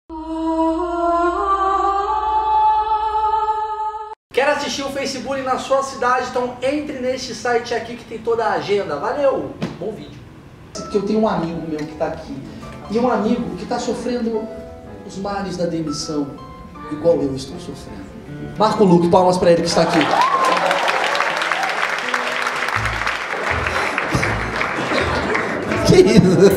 Quer assistir o Facebook na sua cidade? Então entre nesse site aqui que tem toda a agenda. Valeu! Bom vídeo. Porque eu tenho um amigo meu que está aqui. E um amigo que está sofrendo os males da demissão, igual eu estou sofrendo. Marco Luque, palmas para ele que está aqui. Que isso?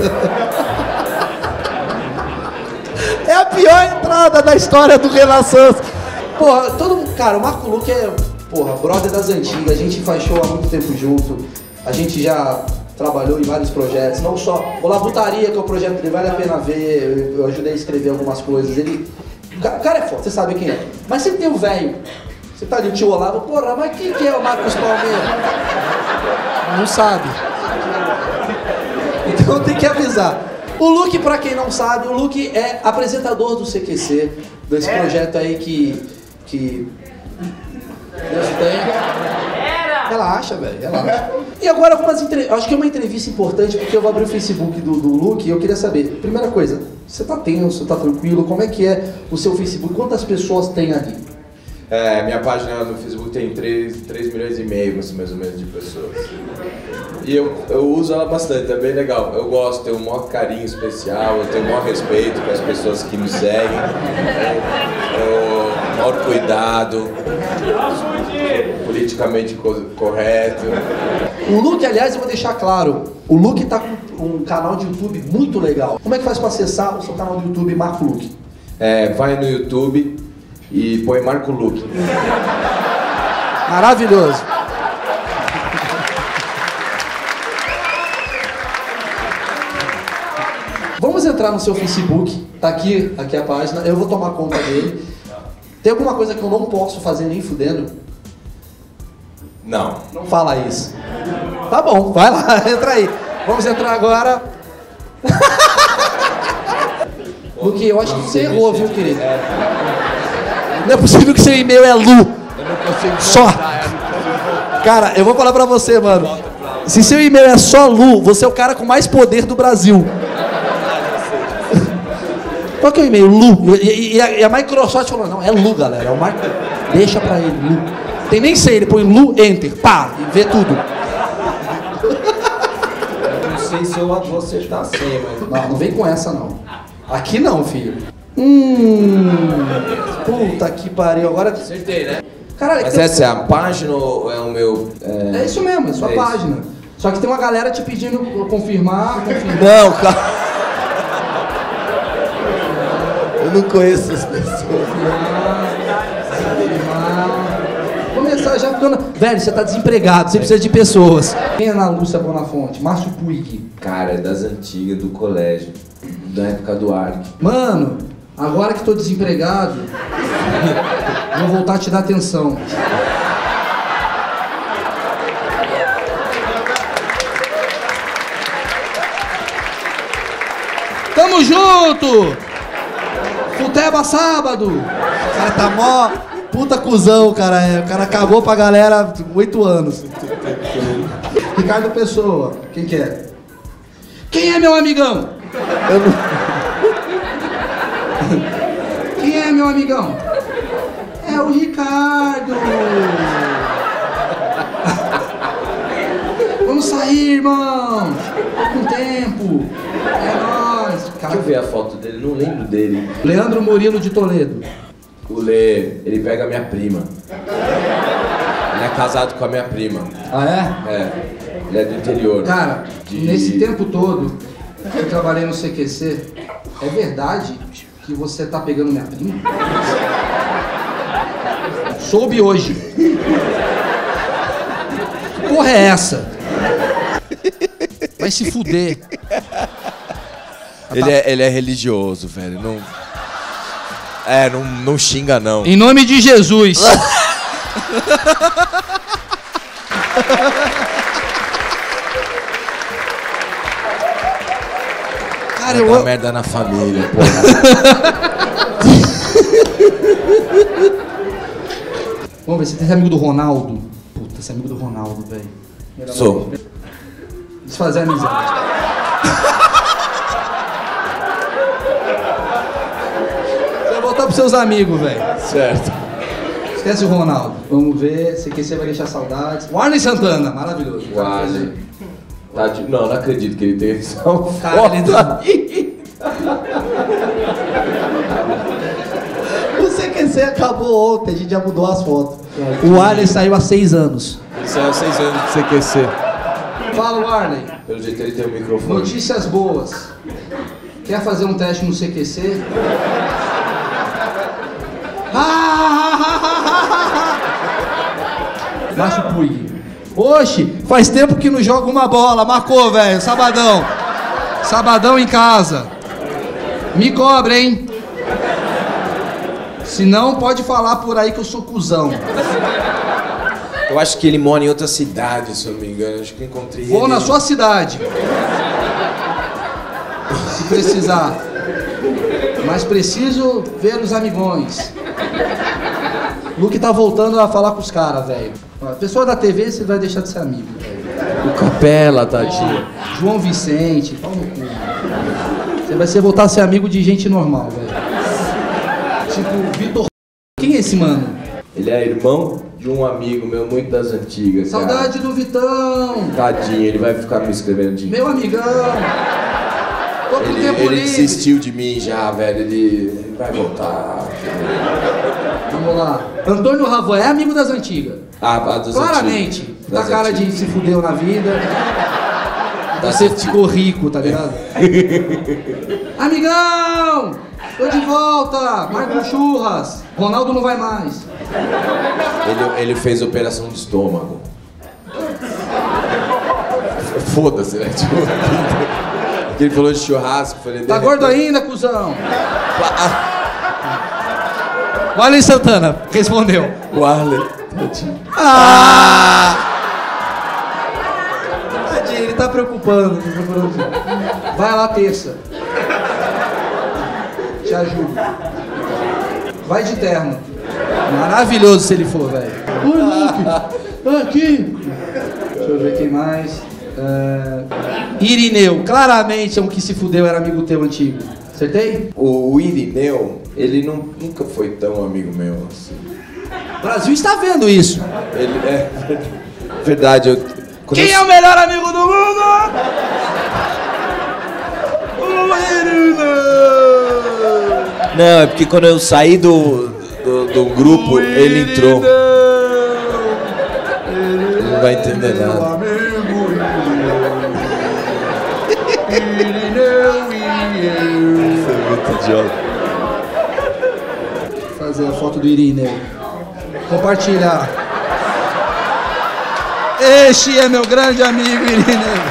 É a pior entrada da história do Renaissance. Porra, todo mundo, cara, o Marco Luque é, porra, brother das antigas, a gente faz show há muito tempo junto, a gente já trabalhou em vários projetos, não só o Labutaria, que é o projeto dele, vale a pena ver, eu ajudei a escrever algumas coisas, o cara é foda, você sabe quem é, mas sempre tem o velho, você tá ali, o tio Olavo, porra, mas quem que é o Marcos Palmeira? Não sabe. Então tem que avisar. O Luque, pra quem não sabe, o Luque é apresentador do CQC, desse projeto aí que Deus tem. Relaxa, velho, relaxa. E agora algumas entrevistas. Acho que é uma entrevista importante porque eu vou abrir o Facebook do Luque e eu queria saber, primeira coisa, você tá tenso, tá tranquilo? Como é que é o seu Facebook? Quantas pessoas tem ali? Minha página no Facebook tem 3 milhões e meio, mais ou menos, de pessoas. E eu uso ela bastante, é bem legal. Eu gosto, tenho um maior carinho especial, eu tenho o maior respeito com as pessoas que me seguem. O maior cuidado, politicamente correto. O Luque, aliás, eu vou deixar claro, o Luque tá com um canal de YouTube muito legal. Como é que faz para acessar o seu canal do YouTube, Marco Luque? Vai no YouTube e põe Marco Luque. Maravilhoso. Vamos entrar no seu Facebook, tá aqui a página, eu vou tomar conta dele. Tem alguma coisa que eu não posso fazer nem fudendo? Não. Não fala isso. Tá bom, vai lá, entra aí. Vamos entrar agora. Luque, eu acho que você errou, viu, querido? Não é possível que seu e-mail é Lu. Eu não consigo só. Cara, eu vou falar pra você, mano. Se seu e-mail é só Lu, você é o cara com mais poder do Brasil. Qual que é o e-mail? Lu. E a Microsoft falou, não, é Lu, galera. É o Marco. Deixa pra ele, Lu. Tem nem sei, ele põe Lu, Enter, pá, e vê tudo. Eu não sei se eu vou acertar a senha, mas... Não vem com essa, não. Aqui não, filho. Puta que pariu. Agora... Acertei, né? Caralho, mas essa é a página ou é o meu... É isso mesmo, é sua página. Isso. Só que tem uma galera te pedindo confirmar. Não, cara. Eu não conheço as pessoas. Começar já ficando... Velho, você tá desempregado, você precisa de pessoas. Quem é Ana Lúcia Bonafonte? Márcio Puig. Cara, é das antigas, do colégio. Da época do ARC. Mano, agora que tô desempregado, vou voltar a te dar atenção. Tamo junto! Futeba sábado! O cara tá mó puta cuzão, cara. O cara acabou pra galera 8 anos. Ricardo Pessoa, quem que é? Quem é meu amigão? Quem é meu amigão? É o Ricardo! Vamos sair, irmão! Tô com tempo! É nóis! Deixa eu ver a foto dele, não lembro dele. Leandro Murilo de Toledo. O Lê, ele pega a minha prima. Ele é casado com a minha prima. Ah, é? É, ele é do interior. Cara, nesse tempo todo que eu trabalhei no CQC, é verdade que você tá pegando minha prima? Soube hoje. Que porra é essa? Vai se fuder. Ele é religioso, velho. Não xinga, não. Em nome de Jesus. Cara, Vai dar merda na família, porra. Vamos ver, você é amigo do Ronaldo? Puta, você é amigo do Ronaldo, velho. Sou. Desfazer a amizade. pros seus amigos, velho. Certo. Esquece o Ronaldo. Vamos ver. CQC vai deixar saudades. O Arley Santana, maravilhoso. O Arley. Não, não acredito que ele tenha essa Cara, O CQC acabou ontem, a gente já mudou as fotos. O Arley saiu há 6 anos. Ele saiu há 6 anos do CQC. Fala, Arley. Pelo jeito ele tem o microfone. Notícias boas. Quer fazer um teste no CQC? Macho Puig. Oxe, faz tempo que não joga uma bola. Marcou, velho. Sabadão. Sabadão em casa. Me cobra, hein? Se não, pode falar por aí que eu sou cuzão. Eu acho que ele mora em outra cidade, se eu não me engano. Acho que encontrei ele. Vou na sua cidade. Se precisar. Mas preciso ver os amigões. Luke tá voltando a falar com os caras, velho. Pessoa da TV, você vai deixar de ser amigo, velho. O Capela, tadinho. João Vicente, pau no cu. Você vai voltar a ser amigo de gente normal, velho. Tipo, Vitor. Quem é esse mano? Ele é irmão de um amigo meu, muito das antigas. Saudade do Vitão. Tadinho, ele vai ficar me escrevendo de... Meu amigão. Tô com tempo livre. Ele desistiu de mim já, velho. Ele vai voltar. Vamos lá. Antônio Ravo é amigo das antigas. Ah, das claramente. antigas. Tá cara antigas. de se fudeu na vida. Você ficou rico, tá ligado? Amigão! Tô de volta! Marco Churras! Ronaldo não vai mais. Ele fez operação de estômago. Foda-se, né? Tipo, ele falou de churrasco. Falei, tá gordo ainda, cuzão? O Arley Santana respondeu. O Arley. Tadinho, ele tá preocupando. Vai lá terça. Te ajudo. Vai de terno. Maravilhoso se ele for, velho. Oi, Luke. Aqui. Deixa eu ver quem mais. Irineu. Claramente é um que se fudeu, era amigo teu antigo. Acertei? O Irineu, ele nunca foi tão amigo meu assim. O Brasil está vendo isso. Ele é... Verdade, Quem é o melhor amigo do mundo? O Irineu. Não, é porque quando eu saí do grupo, ele entrou. Ele não vai entender nada. Foi muito idiota. Fazer a foto do Irineu. Compartilhar. Este é meu grande amigo Irineu.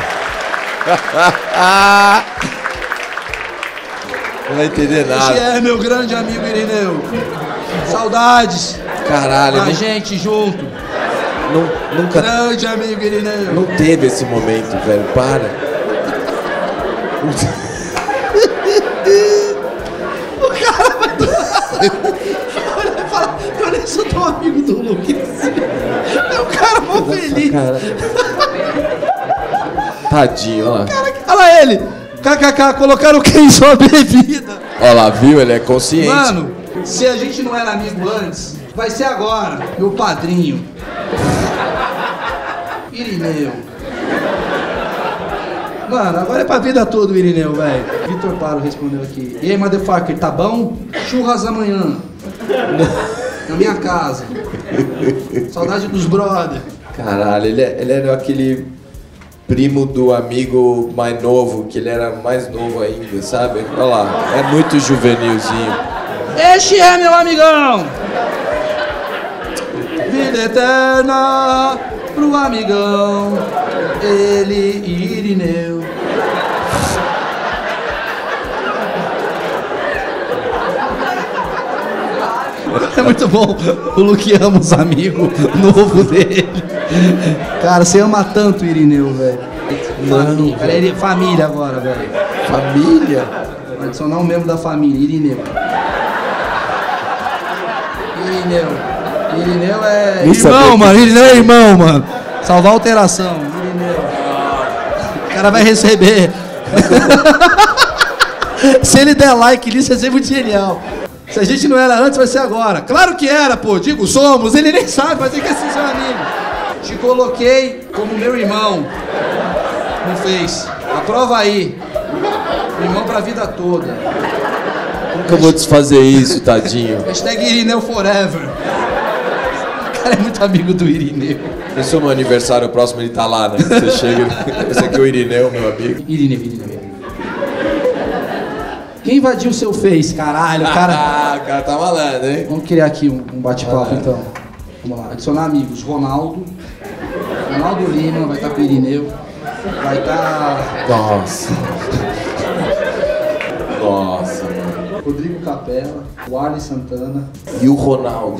Não vai entender nada. Este é meu grande amigo Irineu. Saudades. Caralho, A gente junto. Nunca. Grande amigo Irineu. Não teve esse momento, velho. Para. O cara vai falar, eu nem sou tão amigo do Luke. É o cara mó feliz. Cara. Tadinho, olha lá. Olha lá ele. KKK, colocaram o que em sua bebida? Olha lá, viu? Ele é consciente. Mano, se a gente não era amigo antes, vai ser agora, meu padrinho. Irineu. Mano, agora é pra vida toda o Irineu, velho. Vitor Paro respondeu aqui. E aí, motherfucker, tá bom? Churras amanhã. Na minha casa. Saudade dos brother. Caralho, ele era aquele primo do amigo mais novo, que ele era mais novo ainda, sabe? Olha lá, é muito juvenilzinho. Este é meu amigão. Vida eterna pro amigão. Ele e Irineu. É muito bom. O Luque ama os amigos novos dele. Cara, você ama tanto o Irineu, velho. Família. Cara, ele é família agora, velho. Família? Vou adicionar um membro da família, Irineu. Irineu é irmão, mano. Irineu é irmão, mano. Salvar a alteração. Irineu. O cara vai receber. Se ele der like nisso, vai ser muito genial. Se a gente não era antes, vai ser agora. Claro que era, pô. Digo, somos. Ele nem sabe, mas ele quer ser seu amigo. Te coloquei como meu irmão. Não fez. Aprova aí. Irmão pra vida toda. Como que eu vou desfazer isso, tadinho? Hashtag Irineu Forever. O cara é muito amigo do Irineu. Pensou no aniversário próximo, ele tá lá, né? Você chega, esse aqui é o Irineu, meu amigo. Irineu. Quem invadiu o seu Face, caralho, cara? Ah, o cara tá malandro, hein? Vamos criar aqui um bate-papo, então. Vamos lá, adicionar amigos. Ronaldo Lima, vai estar com o Irineu. Vai estar... Nossa, mano. Rodrigo Capela, o Arlen Santana. E o Ronaldo?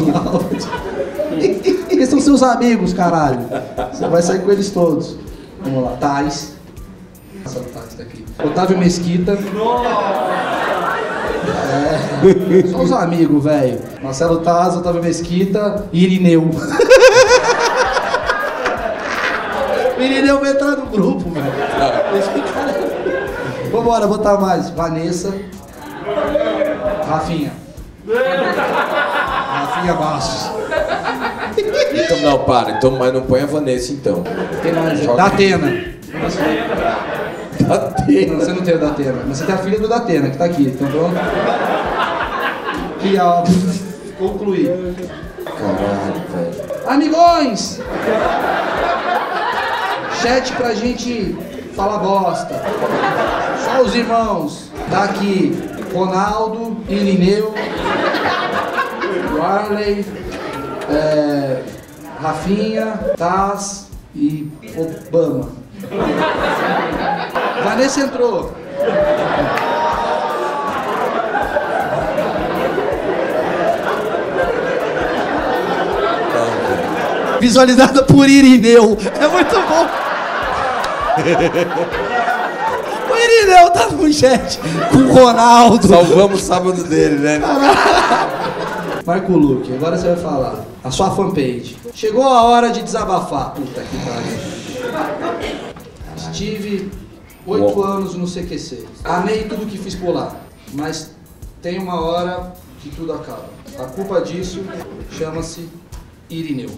Eles são seus amigos, caralho. Você vai sair com eles todos. Vamos lá, Thais. Nossa, o Thais tá aqui. Otávio Mesquita. Só os amigos, velho. Marcelo Taz, Otávio Mesquita e Irineu. O Irineu vai entrar no grupo, velho. Vambora, botar mais. Vanessa. Rafinha Bastos. Então, não, para. Então, mas não põe a Vanessa, então. Tem mais. Joga. Datena. Datena. Não, você não tem o Datena. Mas você tem a filha do Datena, que tá aqui. Então pronto. Que ó. Concluir. Caralho, velho. Amigões! Chat pra gente falar bosta. Só os irmãos. Tá aqui. Ronaldo, Irineu, Warley, Rafinha, Taz e Obama. Vanessa entrou. Visualizada por Irineu. É muito bom. O Irineu tá no chat com o Ronaldo. Salvamos o sábado dele, né? Marco Luque, agora você vai falar. A sua fanpage. Chegou a hora de desabafar. Puta que pariu. Estive 8 anos no CQC. Amei tudo que fiz por lá. Mas tem uma hora que tudo acaba. A culpa disso chama-se Irineu.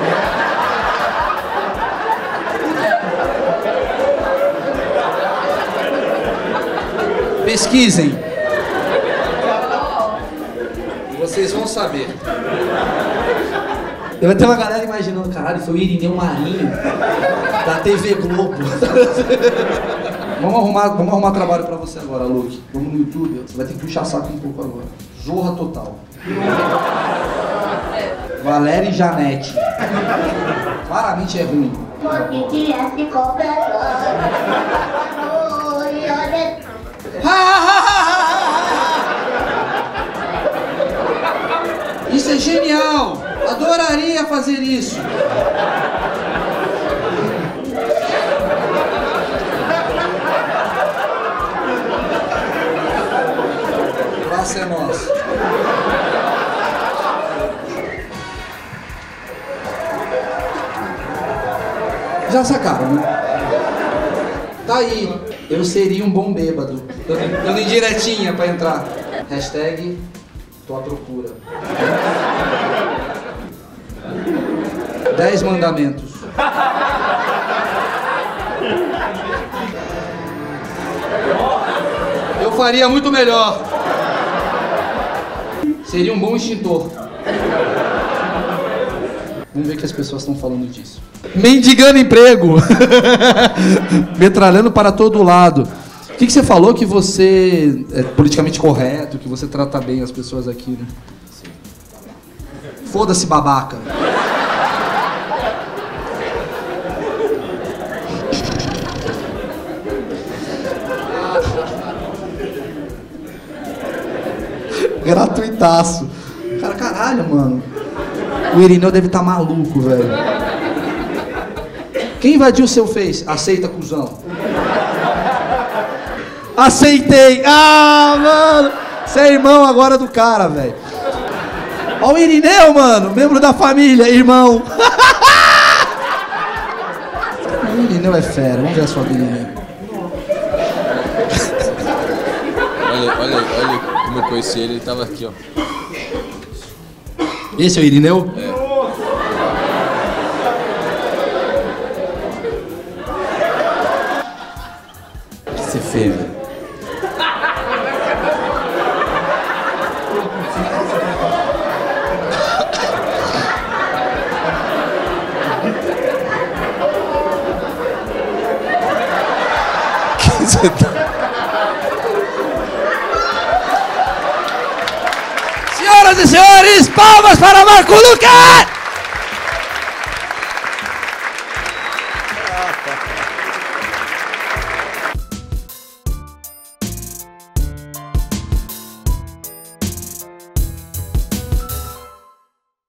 Pesquisem. Vocês vão saber. Vai ter uma galera imaginando, caralho, foi o Irineu Marinho da TV Globo. Vamos arrumar trabalho pra você agora, Luke. Vamos no YouTube, você vai ter que puxar saco um pouco agora. Zorra total. Valéria e Janete. Claramente é ruim. Isso é genial! Adoraria fazer isso! Praça é nossa. Já sacaram, né? Tá aí. Eu seria um bom bêbado. Dando indiretinha pra entrar. Hashtag tô à procura. 10 mandamentos. Eu faria muito melhor. Seria um bom extintor. Vamos ver o que as pessoas estão falando disso. Mendigando emprego. Metralhando para todo lado. O que você falou? Que você é politicamente correto, que você trata bem as pessoas aqui, né? Foda-se, babaca. Gratuitaço. Cara, caralho, mano. O Irineu deve estar maluco, velho. Quem invadiu o seu Face? Aceita, cuzão. Aceitei. Ah, mano. Você é irmão agora do cara, velho. Ó o Irineu, mano. Membro da família, irmão. O Irineu é fera. Vamos ver a sua Irineu. Olha como conheci ele tava aqui, ó. Esse é o Irineu? É. O que você fez, velho? Senhoras e senhores, palmas para Marco Luque!